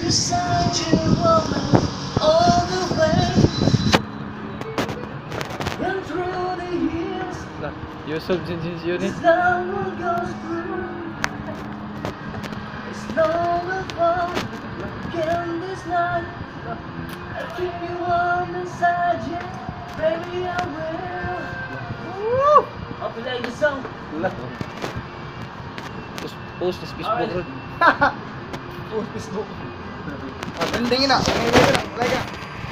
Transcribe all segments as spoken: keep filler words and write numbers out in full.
beside you, woman, all the way. And through the years, Yusuf Jinjin yun eh. this love will go through. It's long before again this night. I'll keep you warm inside you, baby, I will. Woo! I'll play the song. Post, post sa Facebook Alright. ron. Post Facebook. Ah, trendingin na. Trendingin na. Like ah.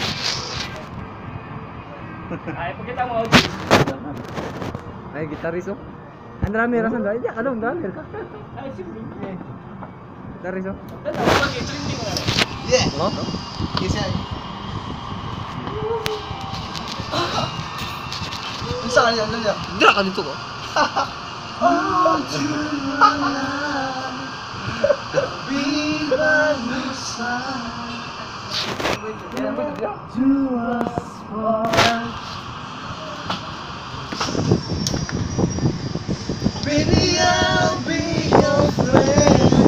Ay, pagkita mo, O G. Ay, gitaris oh. Ang drummer, asan ba? Hindi, ano, ang drummer ka. Ay, simple. Gitaris oh. Tanda, mag-trending mo na rin. Yeah. Ano? Yes, yan. Ano saan yan? Ano yan? Dira ka dito ko. Oh, true love, be by your side. To us one. Baby, I'll be your friend.